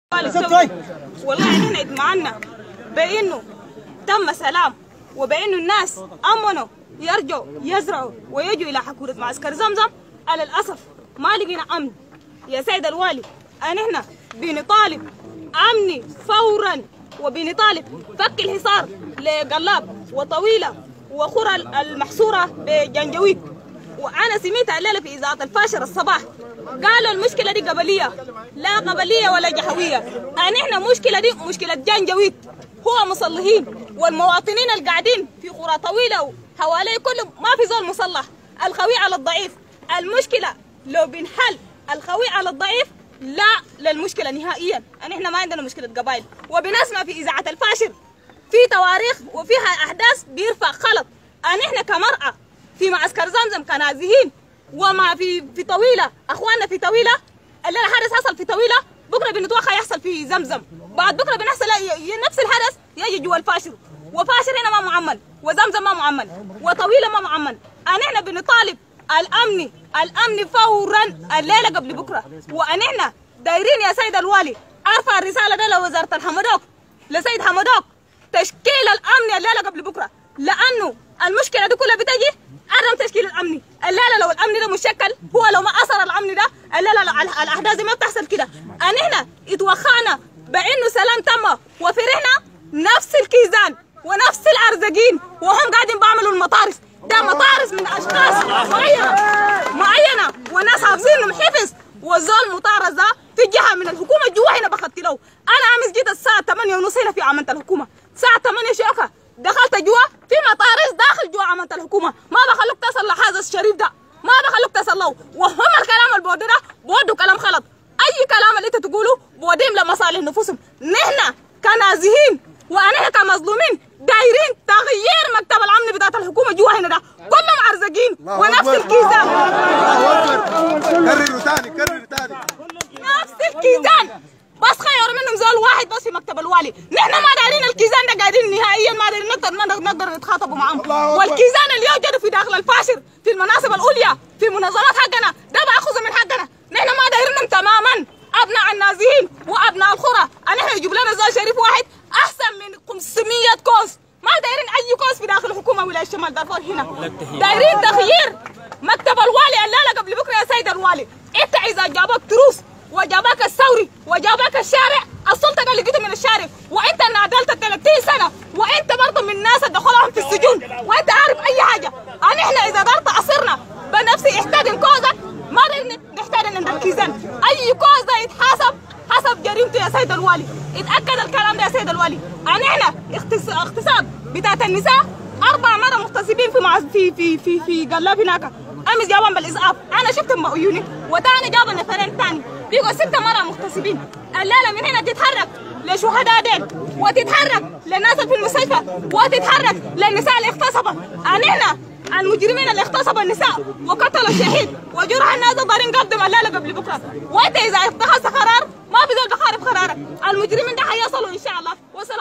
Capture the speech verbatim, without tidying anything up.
والله احنا اجمعنا بانه تم سلام وبانه الناس امنوا يرجعوا يزرعوا ويجوا الى حكومه معسكر زمزم. على الاسف ما لقينا امن يا سيد الوالي. احنا بنطالب امني فورا وبنطالب فك الحصار لقلاب وطويله وخرى المحصوره بجنجويد. وانا سمعت الليله في اذاعه الفاشر الصباح قالوا المشكله دي قبليه، لا قبليه ولا جهويه. احنا مشكله دي مشكله جنجويد، هو مصلحين والمواطنين اللي قاعدين في قرى طويله وحواليه كله ما في زول مصلح. الخوي على الضعيف. المشكله لو بنحل الخوي على الضعيف لا للمشكله نهائيا. احنا ما عندنا مشكله قبائل، وبنسمع في اذاعه الفاشر في تواريخ وفيها احداث بيرفع خلط. احنا كمرأة في معسكر زمزم كنازحين وما في في طويله، اخواننا في طويله الليله حدث حصل في طويله، بكره بنتوقع يحصل في زمزم، بعد بكره بنحصل نفس الحدث يجي جوا الفاشر، وفاشر هنا ما معمن وزمزم ما معمن وطويله ما معمن. احنا بنطالب الامن الامن فورا الليله قبل بكره. واحنا دايرين يا سيد الوالي ارفع الرساله ده لوزاره الحمدوك لسيد حمدوك تشكيل الامن الليله قبل بكره، لانه المشكله دي كلها بتجي عدم تشكيل الامني. الليله لو الامن ده مشكل، هو لو ما اثر الامن ده الليله الاحداث دي ما بتحصل كده. احنا اتوخانا بانه سلام تم وفرحنا نفس الكيزان ونفس الارزقين وهم قاعدين بعملوا المطارس. ده مطارس من اشخاص معينه معينه وناس حافظينهم حفظ، والزول مطارس ده في جهه من الحكومه جوا هنا بخدت له. انا امس جيت الساعه ثمانية ونص هنا في عملت الحكومه، الساعه ثمانية شوكه دخلت جوا في مطارس داخل جوا عملت الحكومه، ما بخلوك تصل لهذا الشريف ده، ما بخلوك تصل له. وهم الكلام اللي بودي ده بودوا كلام غلط. اي كلام اللي انت تقوله بوديهم لمصالح نفوسهم. نحن كنازحين وانا كمظلومين دايرين تغيير مكتب الامن بتاعت الحكومه جوا هنا ده، كلهم عرزقين ونفس الكيزان. كرروا ثاني كرروا ثاني نفس الكيزان، بس خيروا منهم زول واحد بس في مكتب الوالي. نحن ما دايرين الكيزان ده قاعدين نهائيا، ما دايرين نقدر نقدر نتخاطبوا معاهم. والكيزان اللي يوجدوا في داخل الفاشر في المناصب العليا في منظمات حقنا ده باخذوا من حقنا. نحن ما دايرينهم تماما. ابناء النازحين وابناء القرى احنا يجيب لنا زول شريف واحد احسن من خمسمية كوس. ما دايرين اي كوس في داخل الحكومه ولايه شمال دارفور هنا. دايرين تغيير مكتب الوالي الليله قبل بكره يا سيد الوالي. انت اذا جابك تروس وجابك الثوري وجابك الشارع، السلطه اللي لقيته من الشارع، وانت نادلت ثلاثين سنه، وانت برضه من الناس اللي دخلهم في السجون، وانت عارف اي حاجه. احنا اذا قدرت اصرنا بنفسي احتدم كوزك ما نحتاج عند الكيزان. اي كوز يتحاسب حسب جريمته يا سيد الوالي. اتاكد الكلام ده يا سيد الوالي. احنا اغتصاب بتاعت النساء اربع مرة مغتصبين في معز في في في في قلاب هناك. امس جابهم بالاسعاف، انا شفتهم بعيوني، وتاني جابوا نفرين تاني بيقوا ست مرة مغتصبين. الليله من هنا تتحرك لشهداء ديل، وتتحرك للناس في المستشفى، وتتحرك للنساء اللي اغتصبوا. احنا المجرمين اللي اغتصبوا النساء وقتلوا الشهيد وجرح الناس ضارين قدم الليله قبل بكره. وانت اذا اتخذت قرار ما بزول بخالف قرارك. المجرمين ده حيصلوا ان شاء الله. والسلام.